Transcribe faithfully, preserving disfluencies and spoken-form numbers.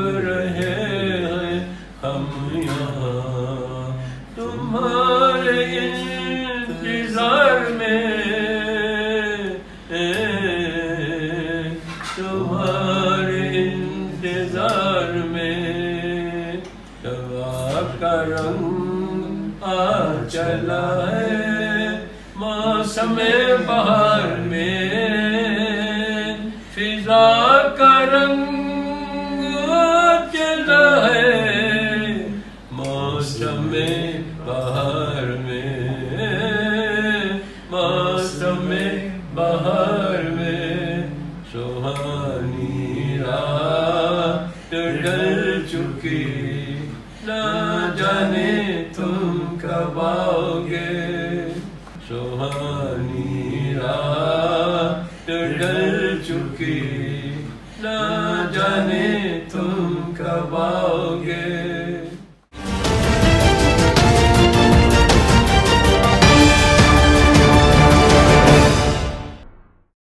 रहे हैं हम यहाँ तुम्हारे इंतजार में, तुम्हारे इंतजार में। हवा का रंग आ चला है मौसम बहार में, फिजा का रंग चला है मौसम बहार में, मौसम बहार में। सुहानी रात ढल चुकी, ना जाने तुम कब आओगे। सुहानी रात ढल चुकी, ना जाने तुम कब आओगे।